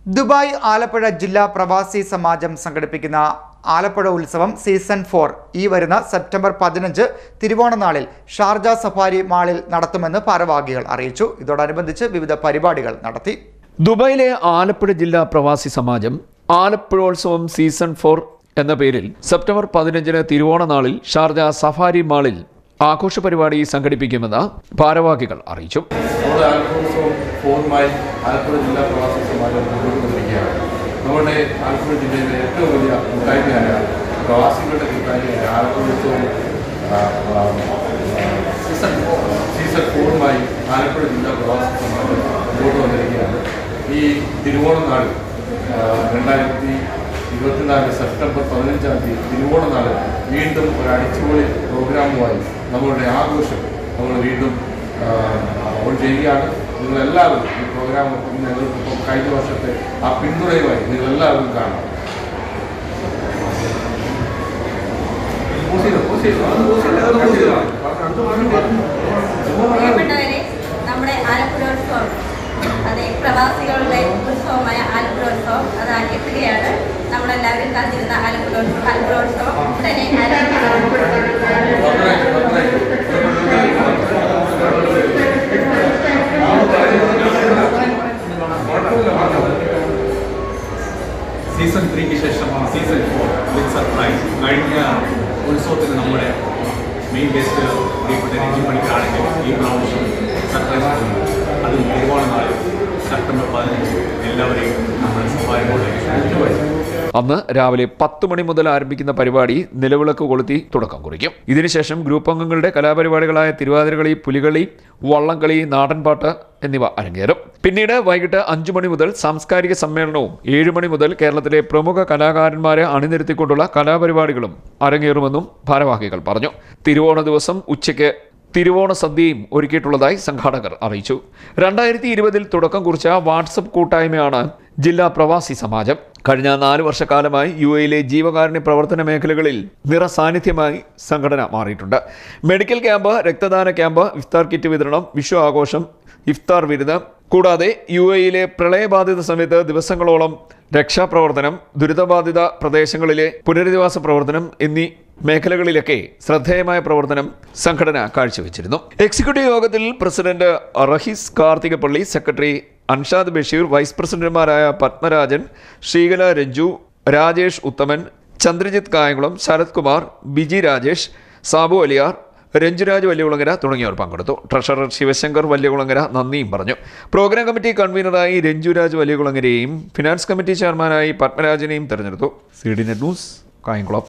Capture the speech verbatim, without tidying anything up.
Dubai Alappuzha ജില്ലാ പ്രവാസി സമാജം സംഘടിപ്പിക്കുന്ന ആലപ്പുഴ ഉത്സവം സീസൺ ഫോർ ഈ വരുന്ന സെപ്റ്റംബർ പതിനഞ്ച് തിരുവോണനാളിൽ ഷാർജ സഫാരി മാളിൽ നടത്തുമെന്ന് ഭാരവാഹികൾ അറിയിച്ചു. ഇതോടനുബന്ധിച്ച് വിവിധ പരിപാടികൾ നടത്തി. ദുബായിലെ ആലപ്പുഴ ജില്ലാ പ്രവാസി സമാജം ആലപ്പുഴോത്സവം സീസൺ ഫോർ എന്ന പേരിൽ സെപ്റ്റംബർ പതിനഞ്ചിന് തിരുവോണനാളിൽ ഷാർജ സഫാരി മാളിൽ ആഘോഷ പരിപാടി സംഘടിപ്പിക്കുമെന്ന് ഭാരവാഹികൾ അറിയിച്ചു. ആലപ്പുഴ ജില്ലാ പ്രവാസി സമാജം മുന്നോട്ടുകൊണ്ടിരിക്കുകയാണ്. നമ്മുടെ ആലപ്പുഴ ജില്ലയിലെ ഏറ്റവും വലിയ കൂട്ടായ്മയായ പ്രവാസികളുടെ കൂട്ടായ്മയായ ആലപ്പുഴ ഉത്സവം സീസൺ സീസൺ ഫോറുമായി ആലപ്പുഴ ജില്ലാ പ്രവാസി സമാജം മുന്നോട്ട് വന്നിരിക്കുകയാണ്. ഈ തിരുവോണനാൾ രണ്ടായിരത്തി ഇരുപത്തിനാല് സെപ്റ്റംബർ പതിനഞ്ചാം തീയതി തിരുവോണനാൾ വീണ്ടും ഒരു അടിച്ചുപൊളി പ്രോഗ്രാമുമായി നമ്മളുടെ ആഘോഷം നമ്മൾ വീണ്ടും ഓൺ ചെയ്യുകയാണ്. നിങ്ങളെല്ലാവരും ഈ പ്രോഗ്രാം ഞങ്ങൾക്കിപ്പം കഴിഞ്ഞ വർഷത്തെ ആ പിന്തുണയുമായി നിങ്ങളെല്ലാവരും കാണണം. നമ്മുടെ ആലപ്പുഴോത്സവം അതെ പ്രവാസികളുടെ ഉത്സവമായ ആലപ്പുഴോത്സവം അത് എത്തുകയാണ്. നമ്മളെല്ലാവരും കാത്തിരുന്ന ആലപ്പുഴോത്സവം ആലപ്പുഴോത്സവം തന്നെ സീസൺ ത്രീക്ക് ശേഷം സീസൺ ഫോർ വിത്ത് സർപ്രൈസ്. കഴിഞ്ഞ ഉത്സവത്തിന് നമ്മുടെ മെയിൻ ഗസ്റ്റ് പ്രിയപ്പെട്ട രഞ്ജി പണിക്കറാണെങ്കിൽ ഈ പ്രാവശ്യം സർപ്രൈസ് അതും തിരുവോണനാൾ സെപ്റ്റംബർ പതിനഞ്ച് എല്ലാവരെയും നമ്മുടെ സഫാരിയിലേക്ക് ക്ഷണിച്ചു. അന്ന് രാവിലെ പത്ത് മണി മുതൽ ആരംഭിക്കുന്ന പരിപാടി നിലവിളക്ക് കൊളുത്തി തുടക്കം കുറിക്കും. ഇതിനുശേഷം ഗ്രൂപ്പ് അംഗങ്ങളുടെ കലാപരിപാടികളായ തിരുവാതിരകളി, പുലികളി, വള്ളംകളി, നാടൻപാട്ട് എന്നിവ അരങ്ങേറും. പിന്നീട് വൈകിട്ട് അഞ്ചു മണി മുതൽ സാംസ്കാരിക സമ്മേളനവും ഏഴു മണി മുതൽ കേരളത്തിലെ പ്രമുഖ കലാകാരന്മാരെ അണിനിരത്തിക്കൊണ്ടുള്ള കലാപരിപാടികളും അരങ്ങേറുമെന്നും ഭാരവാഹികൾ പറഞ്ഞു. തിരുവോണ ദിവസം ഉച്ചയ്ക്ക് തിരുവോണ സദ്യയും ഒരുക്കിയിട്ടുള്ളതായി സംഘാടകർ അറിയിച്ചു. രണ്ടായിരത്തി ഇരുപതിൽ തുടക്കം കുറിച്ച വാട്സപ്പ് കൂട്ടായ്മയാണ് ജില്ലാ പ്രവാസി സമാജം. കഴിഞ്ഞ നാല് വർഷക്കാലമായി യു എയിലെ ജീവകാരുണ്യ പ്രവർത്തന മേഖലകളിൽ നിറസാന്നിധ്യമായി സംഘടന മാറിയിട്ടുണ്ട്. മെഡിക്കൽ ക്യാമ്പ്, രക്തദാന ക്യാമ്പ്, ഇഫ്താർ കിറ്റ് വിതരണം, വിഷു ആഘോഷം, ഇഫ്താർ വിരുന്ന്, കൂടാതെ യു എയിലെ പ്രളയബാധിത സമയത്ത് ദിവസങ്ങളോളം രക്ഷാപ്രവർത്തനം, ദുരിതബാധിത പ്രദേശങ്ങളിലെ പുനരധിവാസ പ്രവർത്തനം എന്നീ മേഖലകളിലൊക്കെ ശ്രദ്ധേയമായ പ്രവർത്തനം സംഘടന കാഴ്ചവെച്ചിരുന്നു. എക്സിക്യൂട്ടീവ് യോഗത്തിൽ president Rahees Karthikappally, secretary Anshad Basheer, vice പ്രസിഡന്റുമാരായ പത്മരാജൻ, ശ്രീകല രഞ്ജു, രാജേഷ് ഉത്തമൻ, ചന്ദ്രജിത്ത് കായംകുളം, ശരത് കുമാർ, ബിജി രാജേഷ്, സാബു അലിയാർ, രഞ്ജുരാജ് വല്യകുളങ്ങര തുടങ്ങിയവർ പങ്കെടുത്തു. ട്രഷറർ ശിവശങ്കർ വല്യകുളങ്ങര നന്ദിയും പറഞ്ഞു. പ്രോഗ്രാം കമ്മിറ്റി കൺവീനറായി രഞ്ജുരാജ് വല്യകുളങ്ങരയെയും ഫിനാൻസ് കമ്മിറ്റി ചെയർമാനായി പത്മരാജനെയും തെരഞ്ഞെടുത്തു. C D net news, Kayamkulam.